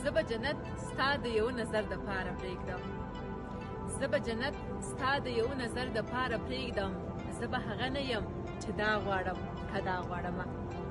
زه به جنت ستا د یو نظر د پاره پرېږدم زه به جنت ستا د یو نظر د پاره پرېږدم زه به هغه نه یم چې دا غواړم که دا غواړمه